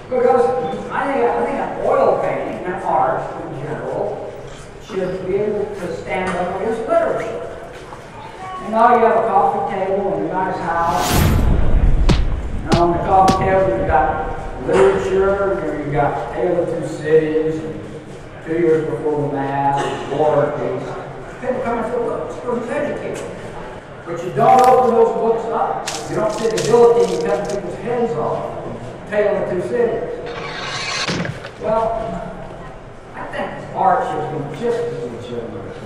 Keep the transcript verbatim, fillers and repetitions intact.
Because I think, I think an oil painting and art in general should be able to stand up against literature. And now you have a coffee table in a nice house. And on the coffee table you've got literature, you've got Tale of Two Cities, and Two Years Before the Mass, and War and Peace. People come and say, look, this person's educated. But you don't open those books up. You don't see the guillotine cutting people's heads off. Tale of Two Cities. Well, I think art should be just as legitimate